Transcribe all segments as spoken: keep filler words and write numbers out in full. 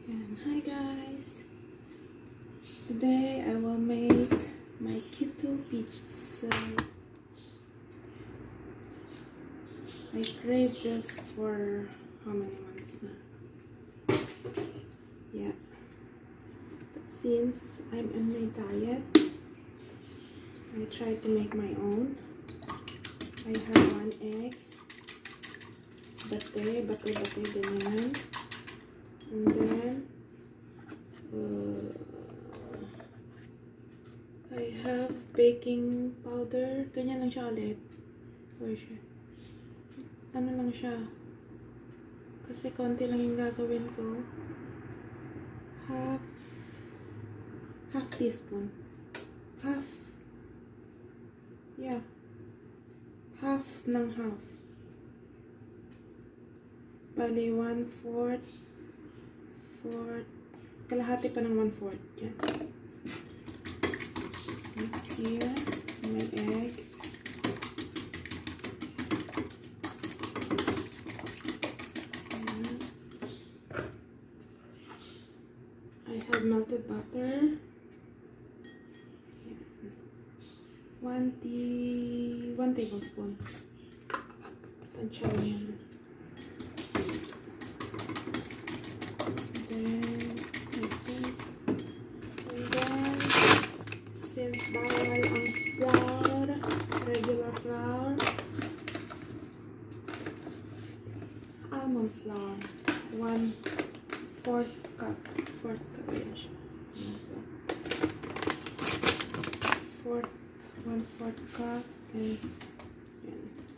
And hi guys, today I will make my keto pizza. I crave this for how many months now? Yeah, but since I'm on my diet, I tried to make my own. I have one egg, bate, bate, bate, ganyan. And then uh, I have baking powder. Ganyan lang siya ulit. Where siya? Ano lang siya? Kasi konti lang yung gagawin ko. Half half teaspoon. Half. Yeah. Half ng half. Bali, one-fourth. Fourth. Kalahati pa ng one-fourth. Yan. Mix here. My egg. Yan. I have melted butter. Yan. One tea, one tablespoon. Tansya lang yan. Since bawal ang flour, regular flour, almond flour, one fourth cup, fourth cup yan siya. Fourth, one fourth cup, and yan.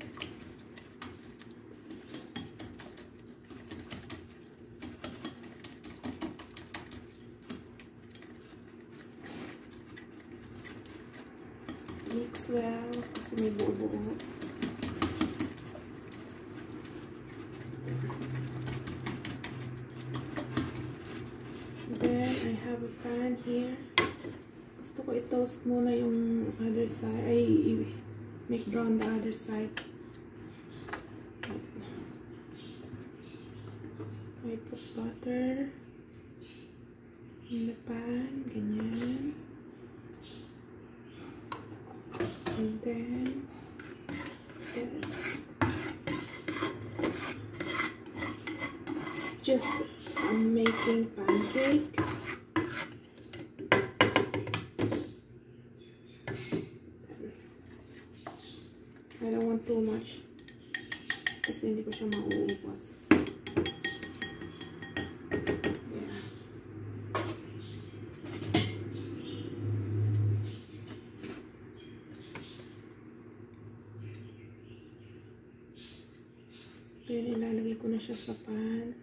Mix well kasi may buo-buo. Then I have a pan here. Gusto ko i-toast muna yung other side. Ay, make brown the other side. I put butter in the pan. Ganyan. And then this, it's just I'm making pancake. I don't want too much kasi hindi ko siya mauubos. Then, ilalagay ko na siya sa pan.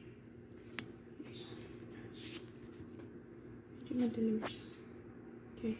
Medyo madilim siya. Okay.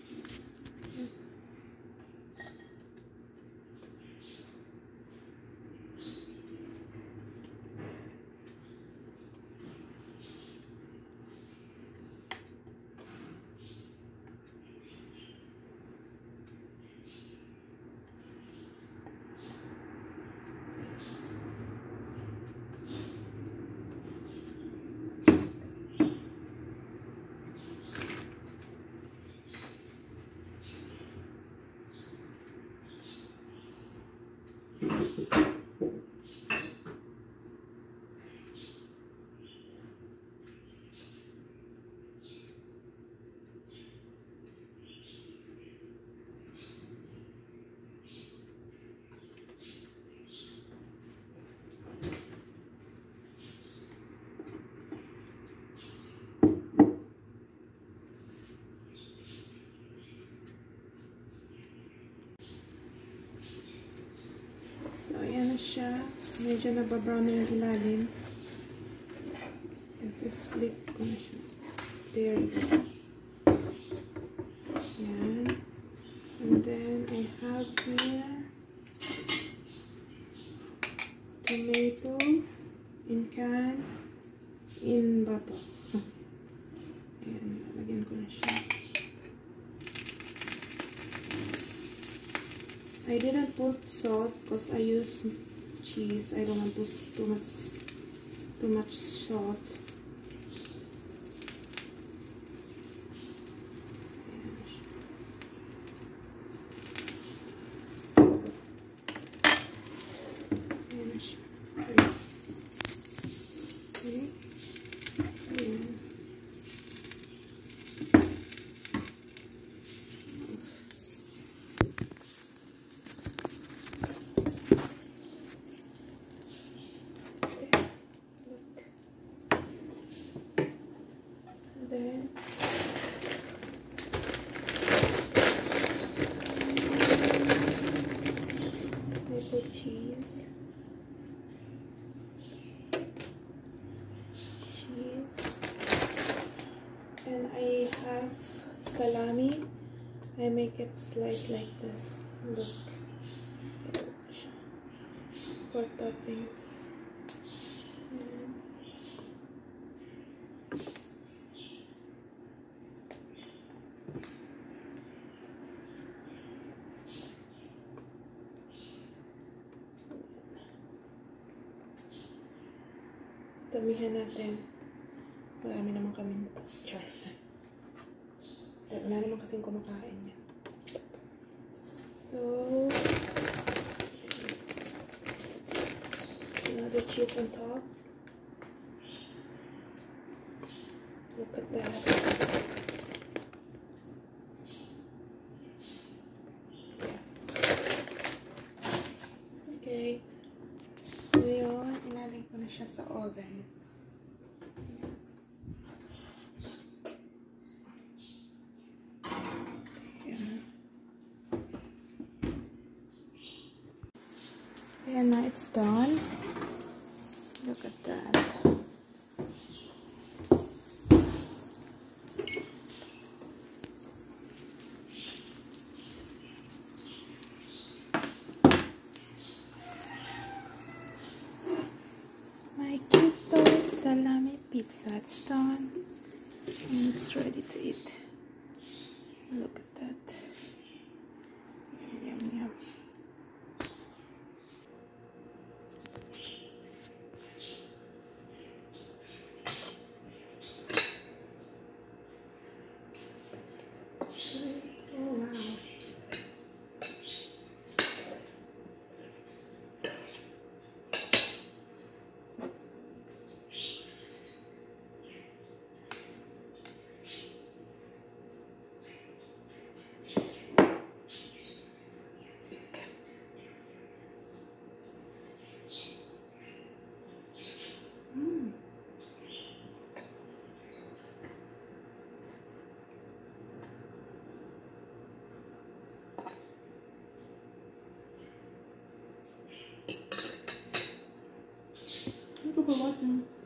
So, ayan na siya. Medyo nababrown na yung ilalim. I-flip ko na siya. There you go. Ayan. And then, I have here tomato in can in bottle. Ayan. Lagyan ko na siya. I didn't put salt because I use cheese. I don't want to too much too much salt. Okay. Ayan. Then I put cheese, cheese, and I have salami. I make it slice like this. Look, for toppings. And damihan natin. Marami naman kami nito. Char. Wala naman kasing kumakain yan. So, another cheese on top. Look at that. Okay. Ngayon, ilalagay ko na siya sa oven. And now it's done. Look at that. My keto salami pizza. It's done. And it's ready to eat. Look at that. Yum, yum. Oh wow. Mm. Thank you for watching.